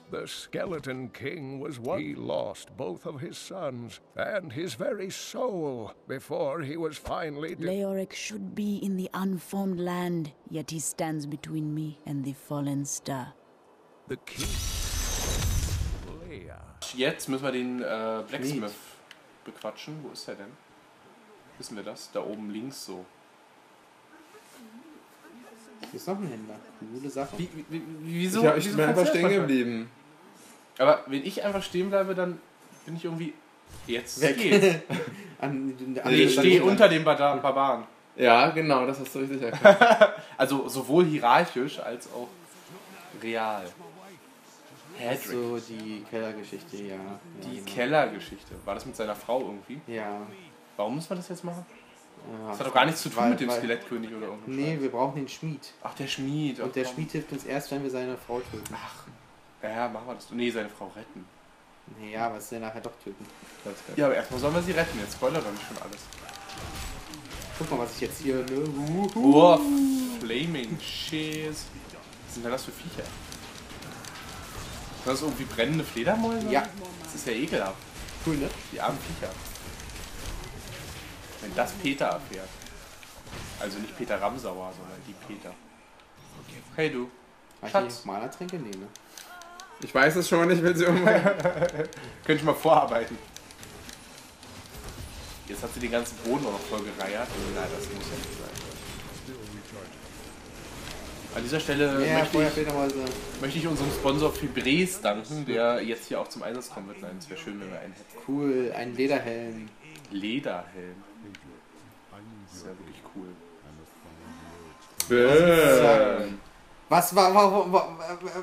The Skeleton King was one. He lost both of his sons and his very soul before he was finally. Leoric should be in the unformed land, yet he stands between me and the fallen star. The king. Leia. Jetzt müssen wir den Blacksmith bequatschen. Wo ist er denn? Wissen wir das? Da oben links so. Hier ist noch ein Händler. Coole Sache. Wieso? Ich bin einfach stehen geblieben. Aber wenn ich einfach stehen bleibe, dann bin ich irgendwie... Jetzt Weg. geht's. Ich stehe unter dem Barbaren. Ja, genau, das hast du richtig erkannt. Also sowohl hierarchisch als auch real. Hedrick. So, die Kellergeschichte, ja. Die Kellergeschichte. War das mit seiner Frau irgendwie? Ja. Warum müssen wir das jetzt machen? Ja, Das hat doch gar nichts zu tun mit dem Skelettkönig oder irgendwas. Nee, wir brauchen den Schmied. Ach, der Schmied. Und der Schmied hilft uns erst, wenn wir seine Frau töten. Ach, ja, machen wir das. Nee, seine Frau retten. Nee, ja, was wir nachher doch töten. Ja, aber erstmal sollen wir sie retten. Jetzt spoilert doch nicht schon alles. Guck mal, was ich jetzt hier... Oh, Flaming Shiz. Was sind denn das für Viecher? Sind das irgendwie brennende Fledermäuse? Ja. Das ist ja ekelhaft. Cool, ne? Die armen Viecher. Wenn das Peter erfährt. Also nicht Peter Ramsauer, sondern die Peter. Hey du. Schatz. Mana-Tränke? Nee, ne? Ich weiß es schon, ich will sie umbringen. Könnte ich mal vorarbeiten. Jetzt hat sie den ganzen Boden auch noch voll gereiert. Nein, das muss ja nicht sein. An dieser Stelle möchte ich unserem Sponsor Fibres danken, der jetzt hier auch zum Einsatz kommen wird. Nein, es wäre schön, wenn wir einen hätten. Cool, ein Lederhelm. Lederhelm. Das ist ja wirklich cool. Was war...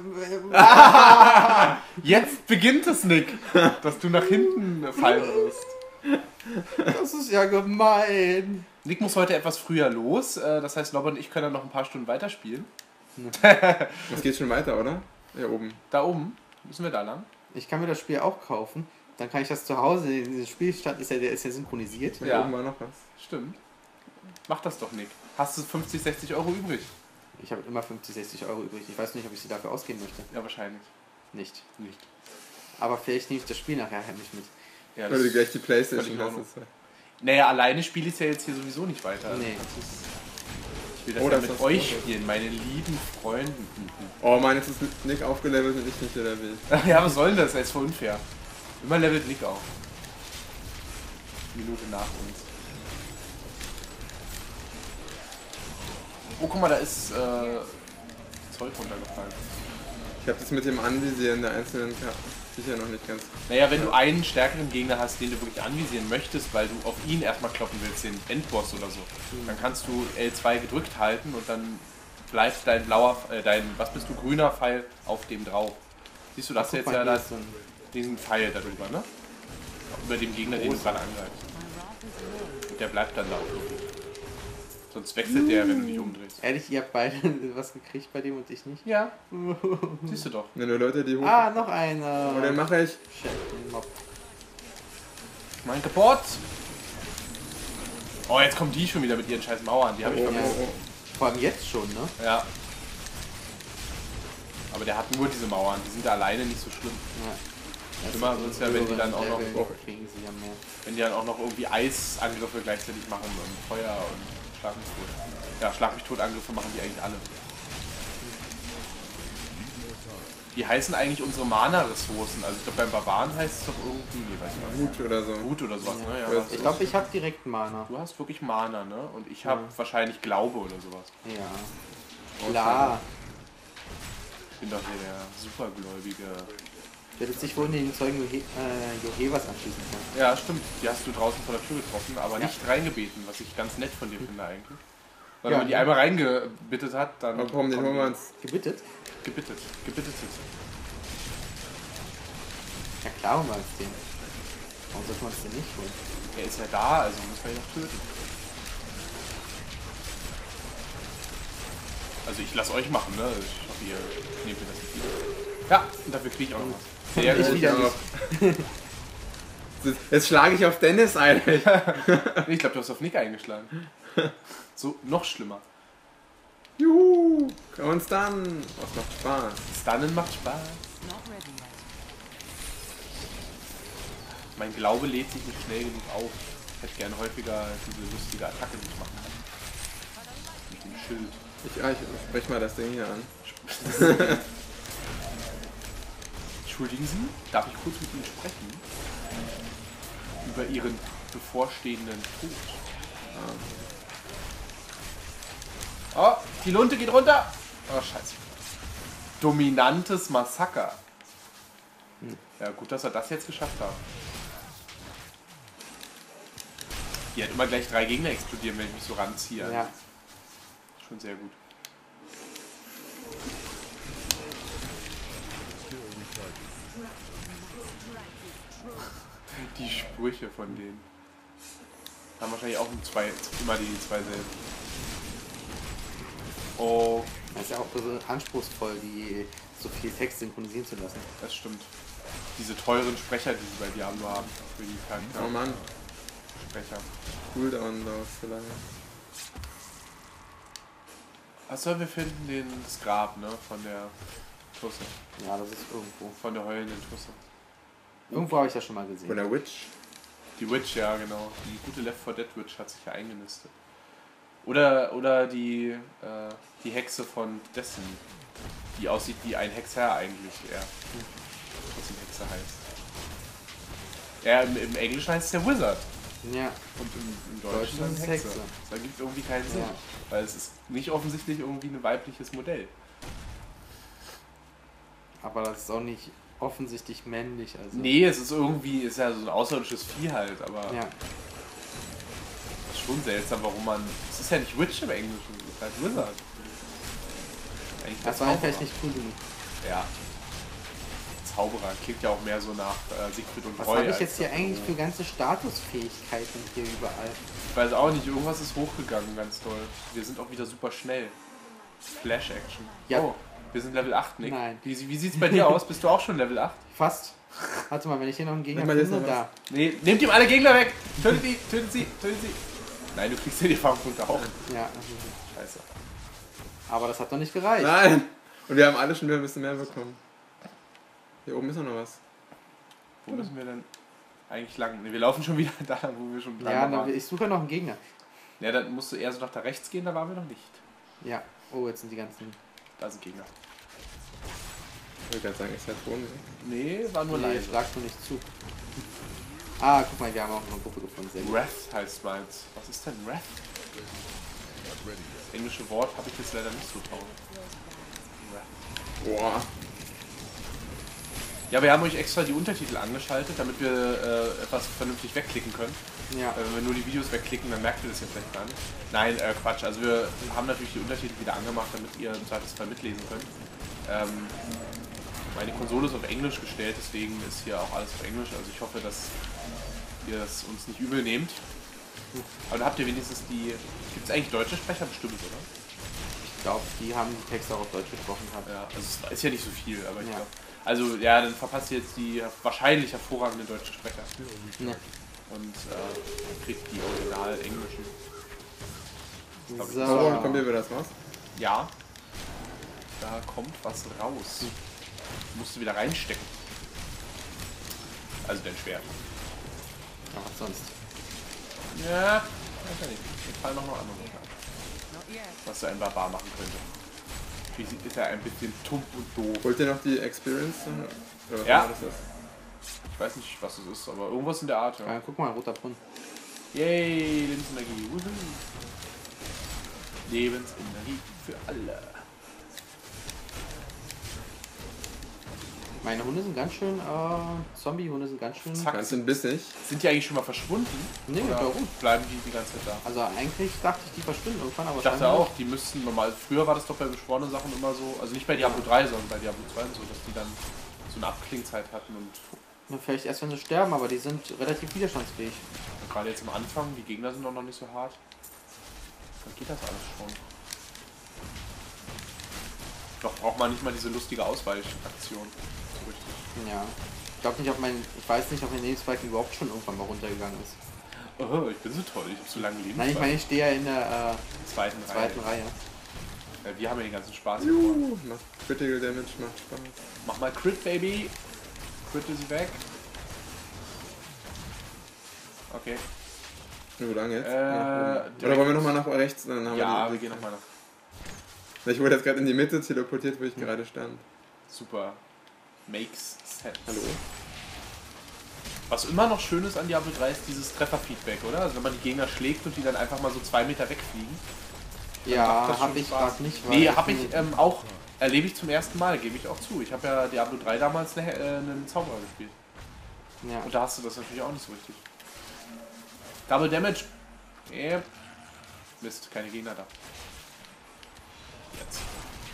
Jetzt beginnt es, Nick, dass du nach hinten fallen wirst. Das ist ja gemein. Nick muss heute etwas früher los, das heißt, Lob und ich können dann noch ein paar Stunden weiterspielen. Das geht schon weiter, oder? Hier oben. Da oben? Müssen wir da lang? Ich kann mir das Spiel auch kaufen. Dann kann ich das zu Hause, dieser Spielstand ist ja synchronisiert. Hier oben war noch was. Stimmt. Mach das doch, Nick. Hast du 50, 60 Euro übrig? Ich habe immer 50, 60 Euro übrig. Ich weiß nicht, ob ich sie dafür ausgeben möchte. Ja, wahrscheinlich. Nicht. Nicht. Aber vielleicht nehme ich das Spiel nachher heimlich mit. Ja, Weil du gleich die Playstation völlig hast. Naja, alleine spiele ich es ja jetzt hier sowieso nicht weiter. Nee. Ich will das ja mit euch spielen, meine lieben Freunden. Oh Mann, jetzt ist Nick aufgelevelt und ich nicht levelt. Ja, was soll denn das? Das ist voll unfair. Immer levelt Nick auf. Minute nach uns. Oh, guck mal, da ist Zeug runtergefallen. Ich habe das mit dem Anvisieren der einzelnen Viecher noch nicht ganz... Naja, wenn du einen stärkeren Gegner hast, den du wirklich anvisieren möchtest, weil du auf ihn erstmal kloppen willst, den Endboss oder so, dann kannst du L2 gedrückt halten und dann bleibt dein blauer, was bist du, grüner Pfeil auf dem drauf. Siehst du, das jetzt ja da diesen Pfeil darüber, ne? Über dem Gegner, den du gerade angreifst. Und der bleibt dann da auch. Sonst wechselt der, wenn du dich umdrehst. Ehrlich, ihr habt beide was gekriegt bei dem und ich nicht? Ja. Siehst du doch. Wenn du Leute, die hoch... Ah, noch einer. Und den mache ich. Mein kaputt! Oh, jetzt kommen die schon wieder mit ihren scheiß Mauern. Die habe ich vermisst. Vor allem jetzt schon, ne? Ja. Aber der hat nur diese Mauern. Die sind da alleine nicht so schlimm. Ja. Schlimmer wird es ja, wenn die dann auch noch... Kriegen sie ja mehr. Wenn die dann auch noch irgendwie Eisangriffe gleichzeitig machen und Feuer und Schlag mich tot. Ja, Schlag mich tot Angriffe machen die eigentlich alle. Wie heißen eigentlich unsere Mana-Ressourcen? Also ich glaube beim Barbaren heißt es doch irgendwie, weiß ich nicht. Wut oder so. Wut oder sowas, ne? Ja, Ich glaube, ich habe direkt Mana. du hast wirklich Mana, ne? Und ich habe wahrscheinlich Glaube oder sowas. Ja. Klar. Ich bin doch hier der Supergläubige. Du hättest dich wohl in den Zeugen Johevas anschließen können. Ja, stimmt. Die hast du draußen vor der Tür getroffen, aber nicht reingebeten, was ich ganz nett von dir finde eigentlich. Weil wenn man die einmal reingebittet hat, dann... Aber warum den holen wir uns? Gebittet? Gebittet. Ja klar, holen wir uns den. Warum sollte man es denn nicht holen? Er ist ja da, also müssen wir ihn noch töten. Also ich lasse euch machen, ne? Ich hoffe, ihr nehmt mir das nicht wieder. Ja, und dafür kriege ich auch noch was. Sehr Ich gut. wieder nicht. Jetzt schlage ich auf Dennis ein. Ich glaube, du hast auf Nick eingeschlagen. So, noch schlimmer. Juhu! Und dann. Was macht Spaß? Stunnen macht Spaß. Mein Glaube lädt sich nicht schnell genug auf. Ich hätte gern häufiger diese lustige Attacke, die ich machen kann. Mit dem Schild. Ich sprech mal das Ding hier an. Entschuldigen Sie, darf ich kurz mit Ihnen sprechen? Über Ihren bevorstehenden Tod. Oh, die Lunte geht runter! Oh, scheiße. Dominantes Massaker. Ja, gut, dass wir das jetzt geschafft haben. Hier hat immer gleich 3 Gegner explodieren, wenn ich mich so ranziehe. Ja. Schon sehr gut. Die Sprüche von denen. Haben wahrscheinlich auch immer die zwei selben. Oh, Das ist ja auch so anspruchsvoll, die so viel Text synchronisieren zu lassen. das stimmt. Diese teuren Sprecher, die sie bei Diablo haben. Für die Charaktere. Oh Mann, Sprecher. Cooldown dauert so lange. Achso, wir finden das Grab, ne? Von der Tusse. Ja, das ist irgendwo. Von der heulenden Tusse. Irgendwo habe ich das schon mal Von gesehen. der Witch. Die Witch, ja genau. Die gute Left 4 Dead Witch hat sich ja eingenistet. Oder die Hexe von Destiny. Die aussieht wie ein Hexer eigentlich eher. Was ein Hexer heißt. Ja, im Englischen heißt es der Wizard. Ja, Und im Deutschen Deutschen ist dann Hexe. Hexe. Das ergibt irgendwie keinen Sinn. Ja. Weil es ist nicht offensichtlich irgendwie ein weibliches Modell. aber das ist auch nicht offensichtlich männlich. Also. Nee, es ist irgendwie, ist ja so ein außerirdisches Vieh halt, aber Ja, es ist schon seltsam, warum man. Es ist ja nicht Witch im Englischen, es ist halt Wizard. Eigentlich der das war vielleicht Zauberer. nicht cool genug. Ja. Zauberer klingt ja auch mehr so nach Siegfried und Was Roy. habe ich als jetzt hier nach- eigentlich für ganze Statusfähigkeiten hier überall? Ich weiß auch nicht, irgendwas ist hochgegangen ganz toll. Wir sind auch wieder super schnell. Flash Action. Ja. Oh, wir sind Level 8, Nick. Nein. Wie sieht's bei dir aus? Bist du auch schon Level 8? Fast. Warte mal, wenn ich hier noch einen Gegner Nimm mal jetzt finde, noch da. Nee, nehmt ihm alle Gegner weg! Tötet sie, tötet sie, tötet sie! Nein, du kriegst ja die Erfahrungspunkte auch. Ja, Scheiße. aber das hat doch nicht gereicht. Nein! Und wir haben alle schon wieder ein bisschen mehr bekommen. Hier oben ist noch was. Wo müssen wir denn eigentlich lang? Nee, wir laufen schon wieder da, wo wir schon Ja, lang waren. ich suche noch einen Gegner. Ja, dann musst du eher so nach da rechts gehen, da waren wir noch nicht. Ja. Oh, jetzt sind die ganzen. Da sind Gegner. Ich würde gerade sagen, ist halt Ton. Nee, war nur Nee, leise. schlag du nicht zu. Ah, guck mal, wir haben auch noch eine Gruppe gefunden. Sehr gut. Wrath heißt meins. Was ist denn Wrath? Das englische Wort habe ich jetzt leider nicht so drauf. Wrath. Boah. Ja, wir haben euch extra die Untertitel angeschaltet, damit wir etwas vernünftig wegklicken können. Ja. Wenn wir nur die Videos wegklicken, dann merkt ihr das ja vielleicht gar nicht. Nein, Quatsch. Also wir haben natürlich die Untertitel wieder angemacht, damit ihr im Zweifelsfall mitlesen könnt. Meine Konsole ist auf Englisch gestellt, deswegen ist hier auch alles auf Englisch. Also ich hoffe, dass ihr das uns nicht übel nehmt. Aber da habt ihr wenigstens die... Gibt es eigentlich deutsche Sprecher? Bestimmt, oder? Ich glaube, die haben die Texte auch auf Deutsch gesprochen gehabt. Ja, also es ist ja nicht so viel, aber ich Ja. glaube... Also ja, dann verpasst ihr jetzt die wahrscheinlich hervorragenden deutschen Sprecher. Ne. Und kriegt die original englischen. So. Warum kommt ihr wieder das raus? Ja, da kommt was raus. Musst du wieder reinstecken. Also dein Schwert. Ja, was sonst? Ja, weiß ja nicht. Mir fallen noch andere ein, was so ein Barbar machen könnte. Schließlich ist er ein bisschen tump und doof. Wollt ihr noch die Experience? Oder was Ja. ist das? Ich weiß nicht, was es ist, aber irgendwas in der Art. Ja. Ja, guck mal, roter Brunnen. Yay, Lebensenergie. Woohoo. Lebensenergie für alle. Meine Hunde sind ganz schön, Zombie-Hunde sind ganz schön. Zack. Ganz ein bisschen. Sind die eigentlich schon mal verschwunden? Nee, Oder warum? bleiben die ganze Zeit da? Also eigentlich dachte ich, die verschwinden irgendwann, aber Ich dachte scheinbar auch, die müssten normal. Früher war das doch bei beschworenen Sachen immer so, also nicht bei Diablo 3, sondern bei Diablo 2 und so, dass die dann so eine Abklingzeit hatten und nicht. Vielleicht erst, wenn sie sterben, aber die sind relativ widerstandsfähig. gerade jetzt am Anfang, die Gegner sind doch noch nicht so hart. Dann geht das alles schon. Doch braucht man nicht mal diese lustige Ausweichaktion. So richtig. Ja. Ich glaube nicht, ich weiß nicht, ob mein Lebensbalken überhaupt schon irgendwann mal runtergegangen ist. Oh, ich bin so toll, ich habe so lange Leben. Nein, ich meine, ich stehe ja in der zweiten zweiten Reihe. Wir haben ja den ganzen Spaß hier vor. Macht Critical Damage, macht Spaß. Mach mal Crit, Baby. Crit ist weg. Okay. Wo lang jetzt? direkt- Oder wollen wir nochmal nach rechts? Dann haben Ja, wir wir gehen nochmal nach. Ich wurde jetzt gerade in die Mitte teleportiert, wo ich gerade stand. Super. Makes sense. Hallo? Was immer noch schön ist an Diablo 3 ist dieses Trefferfeedback, oder? Also wenn man die Gegner schlägt und die dann einfach mal so 2 Meter wegfliegen. macht Ja, das habe schon ich Spaß. gerade nicht. Nee, habe ich auch, erlebe ich zum ersten Mal, gebe ich auch zu. Ich habe ja Diablo 3 damals einen Zauberer gespielt. Ja. Und da hast du das natürlich auch nicht so richtig. Double Damage. Yep. Mist, keine Gegner da. Jetzt.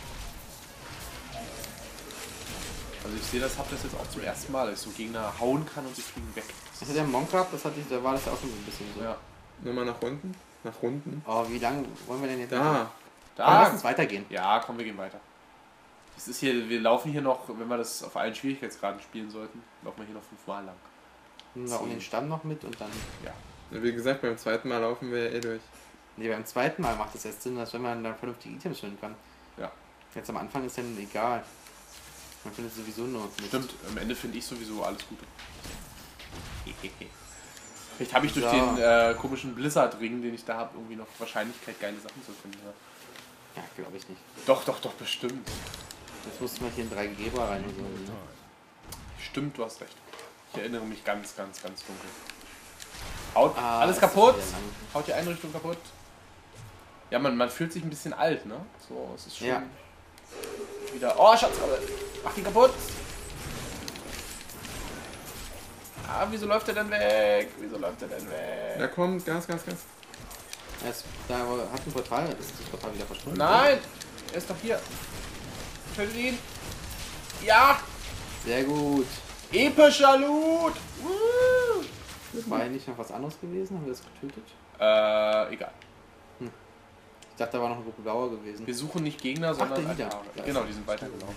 Also ich sehe das, hab das jetzt auch zum ersten Mal, dass ich so Gegner hauen kann und sie fliegen weg. Das hat der Monk gehabt, da war das ja auch schon so ein bisschen so. Ja. Nochmal nach unten? Nach unten? Oh, wie lange wollen wir denn jetzt? Da! Komm, lass uns weitergehen. Ja, komm, wir gehen weiter. Das ist hier, wir laufen hier noch, wenn wir das auf allen Schwierigkeitsgraden spielen sollten, laufen wir hier noch 5-mal lang. Nehmen wir auch den Stamm noch mit und dann. Ja. Wie gesagt, beim zweiten Mal laufen wir ja eh durch. Nee, beim zweiten Mal macht es erst Sinn, dass wenn man dann vernünftige Items finden kann. Ja. Jetzt am Anfang ist dann egal. Man findet sowieso nur. Mist. Stimmt, am Ende finde ich sowieso alles Gute. Vielleicht habe ich durch So. den komischen Blizzard-Ring, den ich da habe, irgendwie noch Wahrscheinlichkeit, geile Sachen zu finden. Ja. Ja, glaube ich nicht. Doch, bestimmt. Jetzt musste man hier in 3 Geber rein und so. Ne? Stimmt, du hast recht. Ich erinnere mich ganz dunkel. Haut Ah, alles es kaputt? ist wieder lang. Haut die Einrichtung kaputt? Ja, man fühlt sich ein bisschen alt, ne? So, es ist schon Ja. wieder... Oh, Schatzrabe! Mach die kaputt! Ah, wieso läuft der denn weg? Ja, komm, Gas. Da hat ein Portal, ist das Portal wieder verschwunden? Nein! Er ist doch hier. Tötet ihn! Ja! Sehr gut. Epischer Loot! Woo! War ja nicht noch was anderes gewesen? Haben wir das getötet? Egal. Ich dachte, da war noch eine Gruppe Blauer gewesen. Wir suchen nicht Gegner, sondern dahinter. Altare. Da ist Genau, er. die sind weitergelaufen.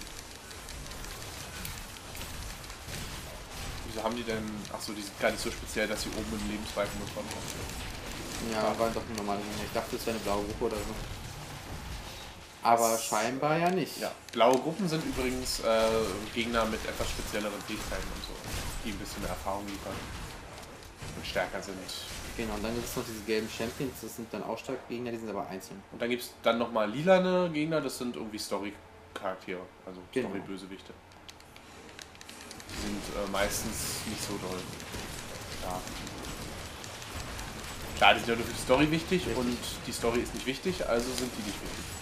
Wieso haben die denn... Achso, die sind gar nicht so speziell, dass sie oben im Lebensbalken bekommen. Ja, war doch eine normale Gegner. Ich dachte, es wäre eine blaue Gruppe oder so. Aber scheinbar ja nicht. Ja, blaue Gruppen sind übrigens Gegner mit etwas spezielleren Fähigkeiten und so, die ein bisschen mehr Erfahrung liefern und stärker sind. Genau, und dann gibt es noch diese gelben Champions, das sind dann auch starke Gegner, die sind aber einzeln. Und dann gibt es dann nochmal lilane Gegner, das sind irgendwie Story-Charaktere, also Genau. Story-Bösewichte. Die sind meistens nicht so doll. Ja. Klar, die sind ja nur für die Story wichtig und die Story ist nicht wichtig, also sind die nicht wichtig.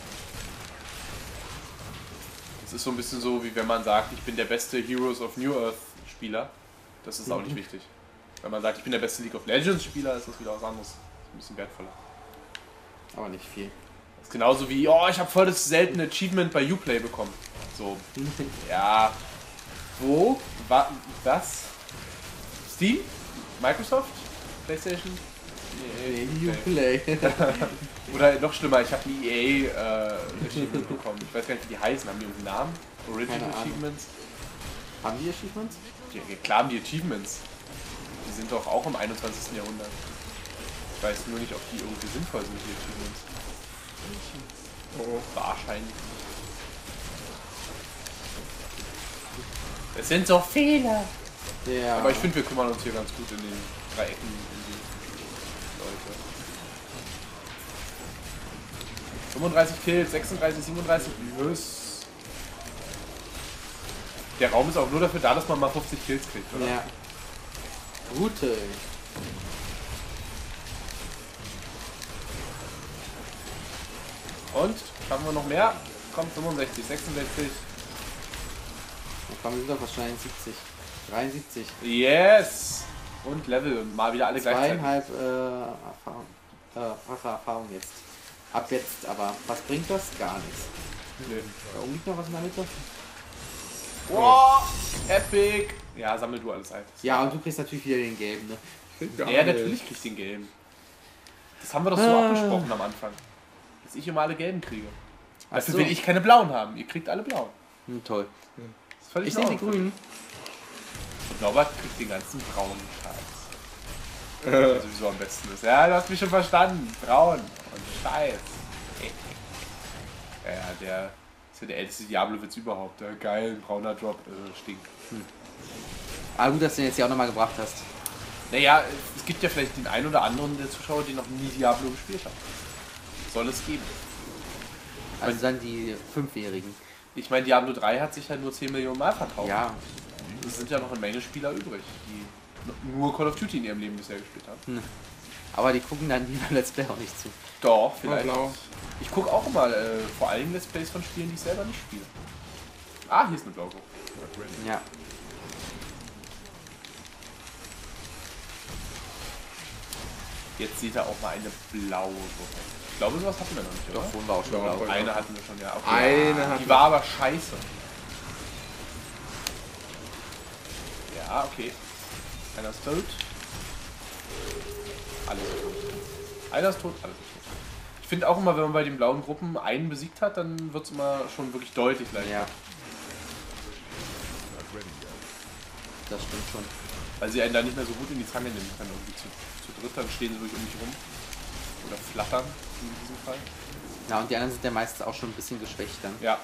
Es ist so ein bisschen so, wie wenn man sagt, ich bin der beste Heroes of New Earth Spieler. Das ist auch nicht wichtig. Wenn man sagt, ich bin der beste League of Legends Spieler, ist das wieder was anderes. Ein bisschen wertvoller. Aber nicht viel. Das ist genauso wie, oh, ich habe voll das seltene Achievement bei Uplay bekommen. So, ja. Wo? Was? Steam? Microsoft? PlayStation? Nee, Uplay. Oder noch schlimmer, ich habe ein EA-Achievement bekommen. Ich weiß gar nicht, wie die heißen. Haben die irgendwie Namen? Original Keine Ahnung. Achievements? Haben die Achievements? Ja, klar haben die Achievements. Die sind doch auch im 21. Jahrhundert. Ich weiß nur nicht, ob die irgendwie sinnvoll sind, die Achievements. Oh. Wahrscheinlich. Es sind so viele. Ja. Aber ich finde, wir kümmern uns hier ganz gut in den 3 Ecken um die Leute. 35 Kills, 36, 37. Yes. Der Raum ist auch nur dafür da, dass man mal 50 Kills kriegt, oder? Ja. Gute. Und? Schaffen wir noch mehr? Kommt 65, 66. Dann kommen wir wieder wahrscheinlich 70. 73. Yes! Und Level und mal wieder alle gleichzeitig. 2,5 Erfahrung. Fache Erfahrung jetzt. Ab jetzt, aber was bringt das? Gar nichts. Nee. Da oben liegt noch was in der Mitte. Wow! Epic! Ja, sammel du alles ein. Ja, und du kriegst natürlich wieder den gelben, ne? Ja, natürlich krieg ich den gelben. Das haben wir doch so abgesprochen am Anfang. Dass ich immer alle gelben kriege. Dafür so. will ich keine blauen haben. Ihr kriegt alle blauen. Toll. Das ist völlig Ich nehme die in Ordnung. grünen. Norbert kriegt den ganzen braunen Scheiß. Der sowieso am besten ist. Ja, du hast mich schon verstanden. Braun und Scheiß. Ja, der ist ja der älteste Diablo-Witz überhaupt. Geil, ein brauner Drop, stinkt. Aber gut, dass du den jetzt hier auch nochmal gebracht hast. Naja, es gibt ja vielleicht den einen oder anderen der Zuschauer, die noch nie Diablo gespielt haben. Soll es geben. Also dann die 5-Jährigen. Ich meine, Diablo 3 hat sich halt nur 10 Millionen Mal verkauft. Ja. Es sind ja noch eine Menge Spieler übrig, die nur Call of Duty in ihrem Leben bisher gespielt haben. Aber die gucken dann lieber Let's Play auch nicht zu. Doch, vielleicht. blau. Ich gucke auch immer vor allem Let's Plays von Spielen, die ich selber nicht spiele. Ah, hier ist eine blaue Gruppe. Ja. Jetzt seht ihr auch mal eine blaue Gruppe. Ich glaube, sowas hatten wir noch nicht, oder? Doch, wohnen wir auch schon Doch, blau. Eine hatten wir schon, ja. Okay. Eine hatten Die wir. war aber scheiße. Ja, okay. Einer ist tot. Alles ist tot. Einer ist tot, alles ist tot. Ich finde auch immer, wenn man bei den blauen Gruppen einen besiegt hat, dann wird es immer schon wirklich deutlich leichter. Ja. Das stimmt schon. Weil sie einen da nicht mehr so gut in die Zange nehmen können. Irgendwie zu dritt, dann stehen sie wirklich um dich rum. Oder flattern, in diesem Fall. Ja, und die anderen sind ja meistens auch schon ein bisschen geschwächt dann. Ja.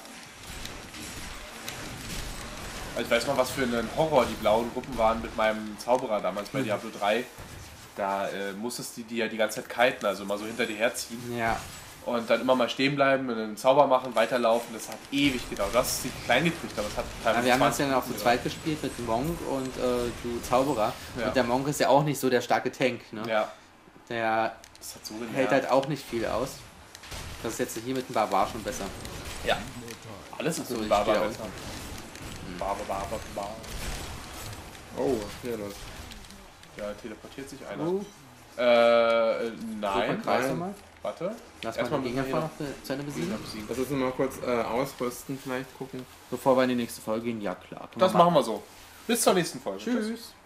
Also ich weiß mal, was für einen Horror die blauen Gruppen waren mit meinem Zauberer damals bei Diablo 3. Da musstest du die ja die ganze Zeit kiten, also mal so hinter dir herziehen. Ja. Und dann immer mal stehen bleiben, einen Zauber machen, weiterlaufen. Das hat ewig gedauert. Du hast sie klein gekriegt, aber es hat Ja, teilweise wir haben das 20 ja dann auch zu Minuten zweit gespielt mit dem Monk und du Zauberer. Ja. Und der Monk ist ja auch nicht so der starke Tank. Ne? gedauert. Ja, Der das hat so genervt. hält halt auch nicht viel aus. Das ist jetzt hier mit dem Barbar schon besser. Ja. Alles ist So, so ich Barbar. stehe da besser. Barbar. Oh, was ist hier los? Ja, teleportiert sich einer. Nein. Nein. Kreis nein. nochmal. Warte. Lass Erstmal mal den müssen wir Gegner hier noch zu Ende besiegen. Gegner besiegen. Lass uns mal kurz ausrüsten, vielleicht gucken. Bevor wir in die nächste Folge gehen. Ja, klar. Das machen wir so. Bis zur nächsten Folge. Tschüss.